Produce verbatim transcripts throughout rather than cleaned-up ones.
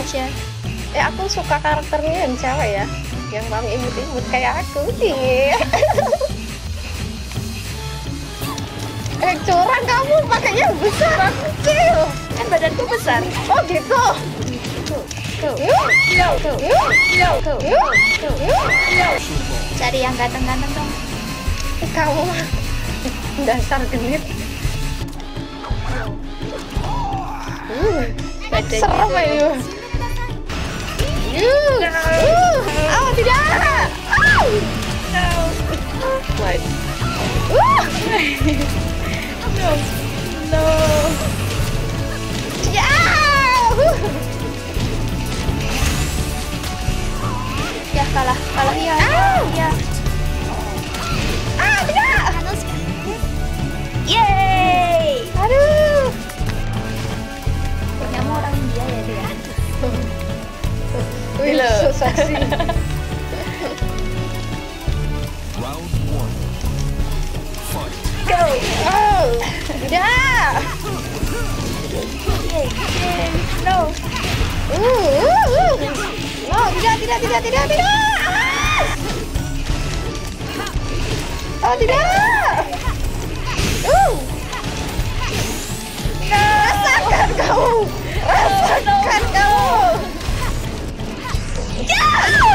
aja. Eh aku suka karakternya yang cewek ya, yang mau imut-imut kayak aku sih. Eh curang kamu, pakainya besar, aku kecil. Kan badanku besar. Oh gitu. Tuh, tuh, Yuk, yuk, tuh, yuk, yuk, tuh, yuk, tuh, yuk. yuk. Cari yang ganteng-ganteng dong. Kamu mah dasar genit. Uh, Badannya serem tuh. ya. Yuk, uh, oh tidak. Oh. No. What? Uh. No. No. Ya. Ya kalah, kalah ya. Ah. Ya. Ah, tidak. Yeay. Aduh. Kamu orang India ya dia. Wih, so seksi. Round one. Fight. Go. Oh, tidak. Yeay. Yeay. No. Uh, uh, uh. Oh, tidak, tidak, tidak, tidak, tidak. Oh, tidak. Uh. Rasakan kamu. Rasakan kamu. Ya.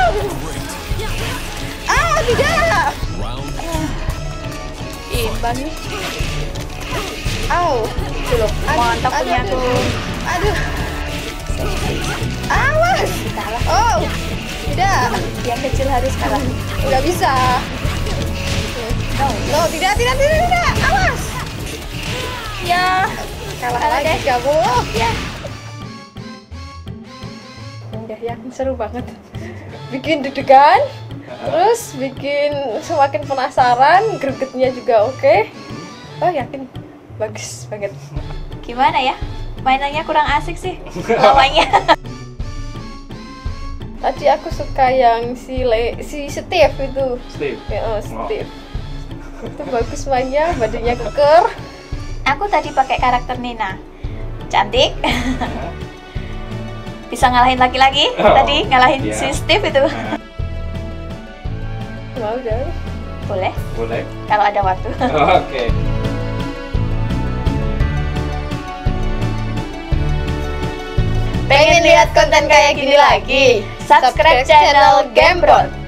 Ah, tidak. Round Imbang nih. Au. Belum. Mantap punya aku. Aduh. Awas. Kalah. Oh. Tidak. Yang kecil harus kalah. Nggak bisa. No. No, tidak, tidak, tidak, tidak. Awas. Ya. Kalah Kalah lagi deh. kamu. Ya. Udah yakin seru banget. Bikin deg-degan. Terus bikin semakin penasaran, gregetnya juga oke. Oh, yakin. Bagus banget. Gimana ya? Mainannya kurang asik sih. Lawannya. Tadi aku suka yang si Le, si Steve itu. Steve. Ya, oh, Steve. Itu bagus mainnya, badannya keker. Aku tadi pakai karakter Nina. Cantik. Bisa ngalahin laki-laki. Oh, Tadi ngalahin iya. si Steve itu. Mau dong. Boleh Boleh. kalau ada waktu. Oke. Pengen lihat konten kayak gini lagi? Subscribe channel Gamebro.